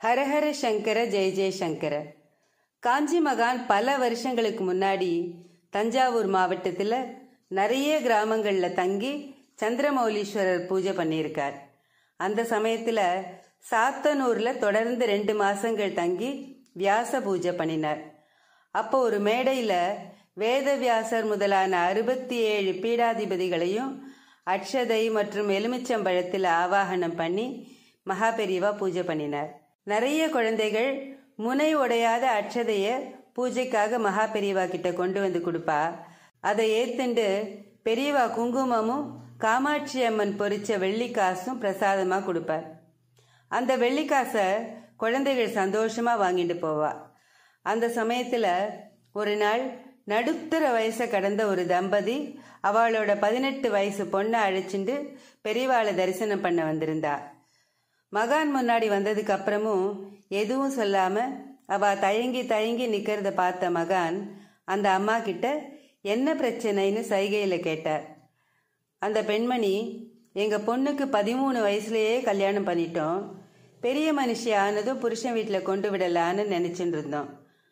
ஹரஹர சங்கர ஜெய ஜெயசங்கர. காஞ்சி மகான் பல வருஷங்களுக்கு முன்னாடி தஞ்சாவூர் மாவட்டத்தில் நிறைய கிராமங்களில் தங்கி சந்திரமௌலீஸ்வரர் பூஜை பண்ணியிருக்கார். அந்த சமயத்தில் சாத்தனூரில் தொடர்ந்து 2 மாசங்கள் தங்கி வியாச பூஜை பண்ணினார். அப்போ ஒரு மேடையில் வேதவியாசர் முதலான 67 பீடாதிபதிகளையும் அட்சதை மற்றும் எலுமிச்சம்பழத்தில் ஆவாகனம் பண்ணி மகாபெரிவா பூஜை பண்ணினார். நிறைய குழந்தைகள் முனை உடையாத அட்சதைய பூஜைக்காக மகாபெரிவா கிட்ட கொண்டு வந்து கொடுப்பா. அதை ஏத்துண்டு பெரியவா குங்குமமும் காமாட்சி அம்மன் பொரிச்ச வெள்ளிக்காசும் பிரசாதமா கொடுப்பார். அந்த வெள்ளிக்காசை குழந்தைகள் சந்தோஷமா வாங்கிட்டு போவா. அந்த சமயத்துல ஒரு நாள் நடுத்தர வயசை கடந்த ஒரு தம்பதி அவளோட 18 வயசு பொண்ணை அழைச்சிட்டு பெரியவாளை தரிசனம் பண்ண வந்திருந்தா. மகான் முன்னாடி வந்ததுக்கு அப்புறமும் எதுவும் சொல்லாம அவ தயங்கி தயங்கி நிக்கிறத பார்த்த மகான் அந்த அம்மா கிட்ட என்ன பிரச்சனைன்னு சைகையில கேட்டார். அந்த பெண்மணி, எங்க பொண்ணுக்கு 13 வயசுலயே கல்யாணம் பண்ணிட்டோம், பெரிய மனுஷி ஆனதும் புருஷன் வீட்டில் கொண்டு விடலான்னு நினைச்சுட்டு இருந்தோம்.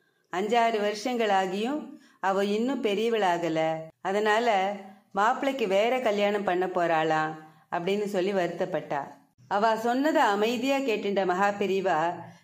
5-6 வருஷங்கள் ஆகியும் அவ இன்னும் பெரியவளாகல, அதனால மாப்பிள்ளைக்கு வேற கல்யாணம் பண்ண போறாளாம் அப்படின்னு சொல்லி வருத்தப்பட்டா. அவ சொன்னதை அமைதியா கேட்டுட்ட மகாபெரிவா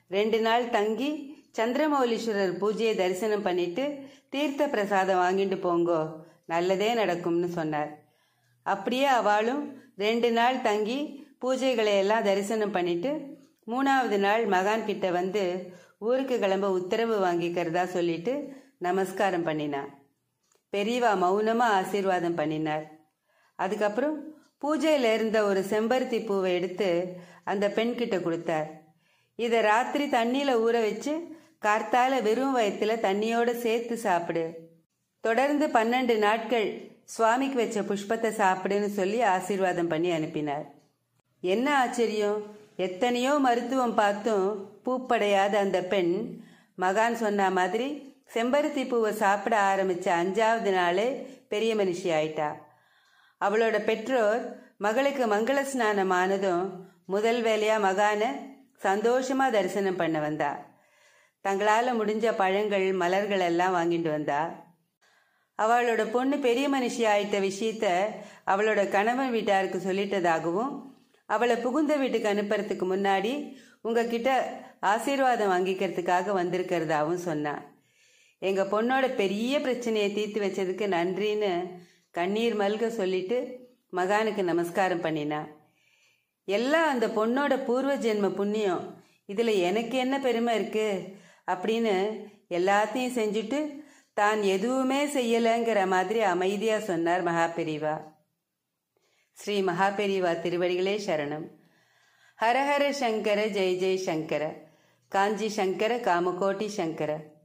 2 நாள் தங்கி சந்திரமௌலீஸ்வரர் பூஜையை தரிசனம் பண்ணிட்டு தீர்த்த பிரசாதம் வாங்கிட்டு போங்கோ, நல்லதே நடக்கும்னு சொன்னார். அப்படியே அவளும் 2 நாள் தங்கி பூஜைகளை எல்லாம் தரிசனம் பண்ணிட்டு 3வது நாள் மகான் கிட்ட வந்து ஊருக்கு கிளம்ப உத்தரவு வாங்கிக்கிறதா சொல்லிட்டு நமஸ்காரம் பண்ணினா. பெரியவா மௌனமா ஆசீர்வாதம் பண்ணினார். அதுக்கப்புறம் பூஜையில இருந்த ஒரு செம்பருத்தி பூவை எடுத்து அந்த பெண் கிட்ட கொடுத்தார். இதை ராத்திரி தண்ணியில ஊற வச்சு கார்த்தால வெறும் வயத்துல தண்ணியோட சேர்த்து சாப்பிடு, தொடர்ந்து 12 நாட்கள் சுவாமிக்கு வச்ச புஷ்பத்தை சாப்பிடுன்னு சொல்லி ஆசீர்வாதம் பண்ணி அனுப்பினார். என்ன ஆச்சரியம், எத்தனையோ மருத்துவம் பார்த்தும் பூப்படையாத அந்த பெண் மகான் சொன்ன மாதிரி செம்பருத்தி பூவை சாப்பிட ஆரம்பிச்ச 5வது நாளே பெரிய மனுஷி ஆயிட்டா. அவளோட பெற்றோர் மகளுக்கு மங்கள ஸ்நானம் ஆனதும் முதல் வேலையா மகான சந்தோஷமா தரிசனம் பண்ண வந்தா. தங்களால முடிஞ்ச பழங்கள் மலர்கள் எல்லாம் வாங்கிட்டு வந்தா. அவளோட பொண்ணு பெரிய மனுஷி ஆயிட்ட விஷயத்த அவளோட கணவன் வீட்டாருக்கு சொல்லிட்டதாகவும் அவளை புகுந்த வீட்டுக்கு அனுப்புறதுக்கு முன்னாடி உங்ககிட்ட ஆசீர்வாதம் வாங்கிக்கிறதுக்காக வந்திருக்கிறதாவும் சொன்னா. எங்க பொண்ணோட பெரிய பிரச்சனையை தீர்த்து வச்சதுக்கு நன்றின்னு கண்ணீர் மல்க சொல்லிட்டு மகானுக்கு நமஸ்காரம் பண்ணினா. எல்லாம் அந்த பொண்ணோட பூர்வ ஜென்ம புண்ணியம், இதுல எனக்கு என்ன பெருமை இருக்கு அப்படின்னு எல்லாத்தையும் செஞ்சுட்டு தான் எதுவுமே செய்யலைங்கிற மாதிரி அமைதியா சொன்னார் மகாபெரிவா. ஸ்ரீ மகாபெரிவா திருவடிகளே சரணம். ஹரஹர சங்கர ஜெய ஜெய சங்கர. காஞ்சி சங்கர காமகோட்டி சங்கர.